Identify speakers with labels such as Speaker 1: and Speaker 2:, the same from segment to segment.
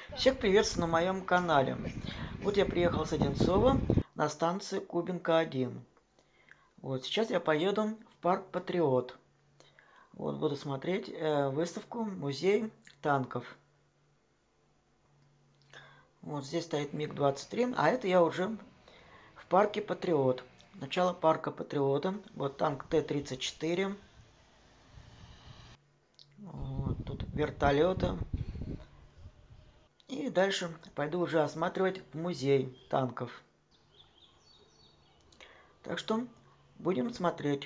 Speaker 1: Всех приветствую на моем канале. Вот я приехал с Одинцова на станцию Кубинка-1. Вот сейчас я поеду в парк Патриот. Вот буду смотреть выставку музей танков. Вот здесь стоит МиГ-23, а это я уже в парке Патриот. Начало парка Патриота. Вот танк Т-34. Вот, тут вертолеты. И дальше пойду уже осматривать музей танков. Так что будем смотреть.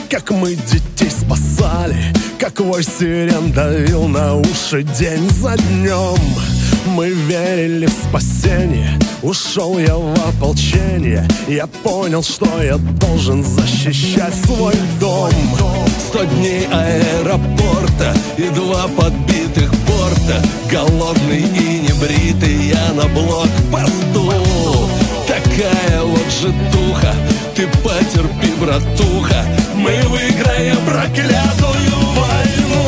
Speaker 2: как мы детей спасали, как вой сирен давил на уши день за днем. Мы верили в спасение, ушел я в ополчение. Я понял, что я должен защищать свой дом. 100 дней аэропорта и 2 подбитых борта. Голодный и небритый я на блокпосту. Такая вот житуха, ты потерпи, братуха, мы выиграем проклятую войну.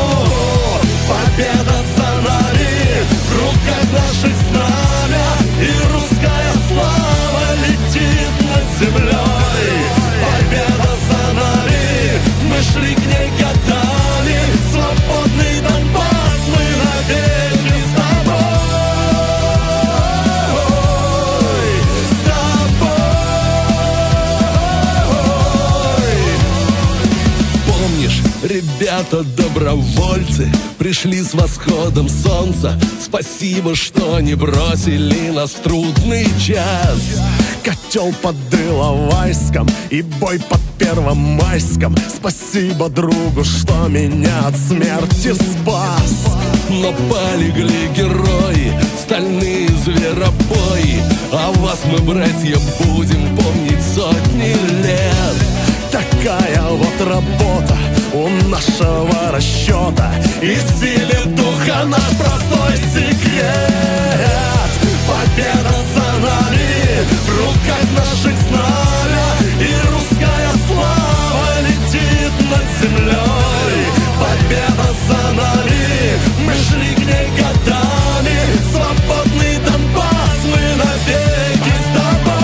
Speaker 2: Победа за нами, в руках наших знамя, и русская слава летит над землей. Победа за нами, мы шли к ней годами, свободный Донбасс мы навеки с тобой. Помнишь, ребята добровольцы пришли с восходом солнца. Спасибо, что не бросили нас в трудный час. Котел под Иловайском и бой под Первомайском. Спасибо другу, что меня от смерти спас. Но полегли герои, стальные зверобои. А вас мы, братья, будем помнить сотни лет. Такая вот работа у нашего расчета, и в силе духа наш простой секрет. Победа за нами, в руках наших знамя, и русская слава летит над землей. Победа за нами, мы шли к ней годами, свободный Донбасс мы навеки с тобой.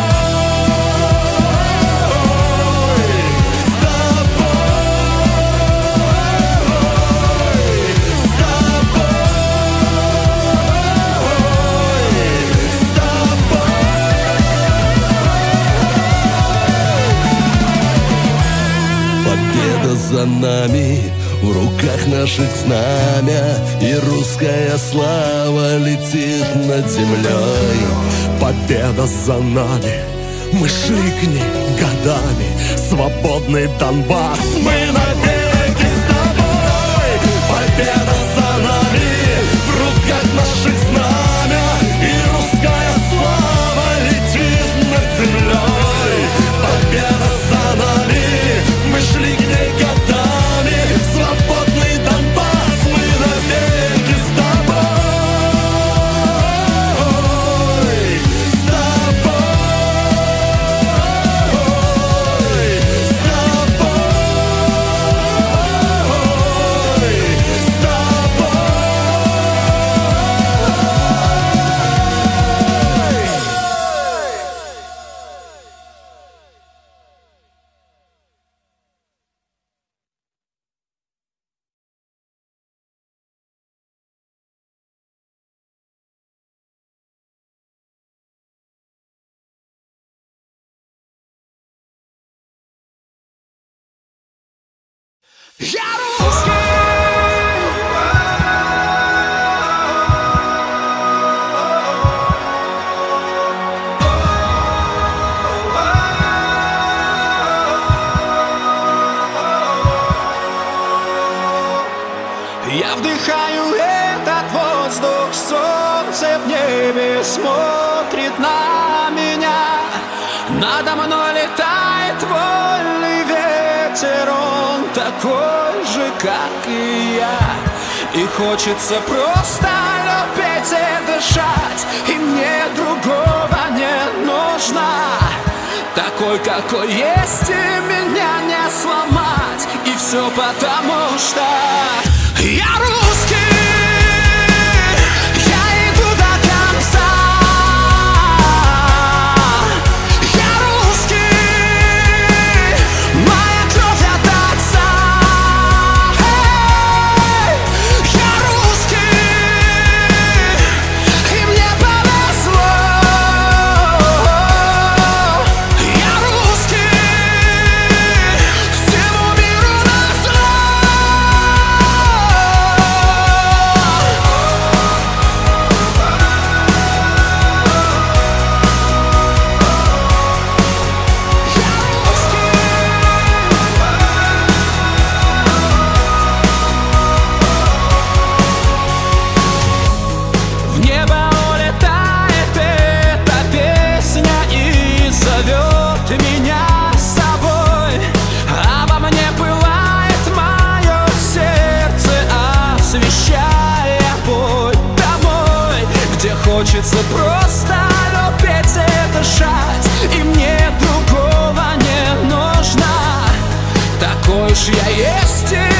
Speaker 2: За нами, в руках наших знамя, и русская слава летит над землей. Победа за нами, мы шли к ней годами, свободный Донбасс мы навеки с тобой. Победа за нами, в руках наших знамя, и русская слава летит над землей. Победа за нами, мы шли к ней годами, свободный Донбасс мы навеки с тобой. С тобой. С тобой. С тобой. Я русский! Я вдыхаю этот воздух, солнце в небе смотрит на меня. Надо мной летает вольный ветер, он такой же, как и я. И хочется просто любить и дышать, и мне другого не нужно. Такой, какой есть, и меня не сломать. И все потому, что я русский. помнишь, я есть и